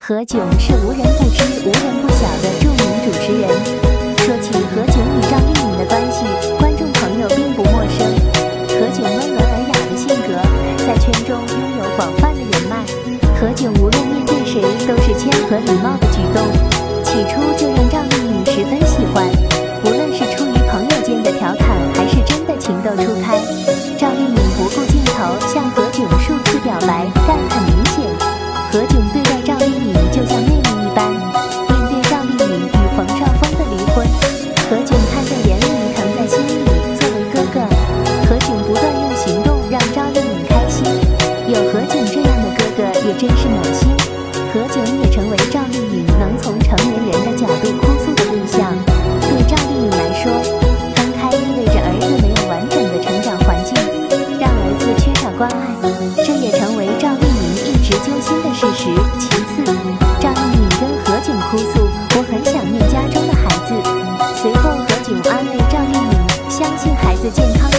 何炅是无人不知、无人不晓的著名主持人。说起何炅与赵丽颖的关系，观众朋友并不陌生。何炅温文尔雅的性格，在圈中拥有广泛的人脉。何炅无论面对谁都是谦和礼貌的举动，起初就让赵丽颖十分喜欢。无论是出于朋友间的调侃，还是真的情窦初开，赵丽颖不顾镜头向何炅数次表白，但很明显，何炅对待赵丽颖就像妹妹一般。面对赵丽颖与冯绍峰的离婚，何炅看在眼里，疼在心里。作为哥哥，何炅不断用行动让赵丽颖开心。有何炅这样的哥哥也真是暖心。何炅也成为赵丽颖能从成年人的角度哭诉的对象。对赵丽颖来说，分开意味着儿子没有完整的成长环境，让儿子缺少关爱，这也成为赵丽颖一直揪心的事实。其次，赵丽颖跟何炅哭诉：“我很想念家中的孩子。”随后，何炅安慰赵丽颖，相信孩子健康